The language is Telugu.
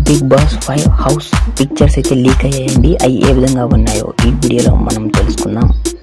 బిగ్ బాస్ 5 హౌస్ పిక్చర్స్ అయితే లీక్ అయ్యాయండి. అవి ఏ విధంగా ఉన్నాయో ఈ వీడియోలో మనం తెలుసుకుందాం.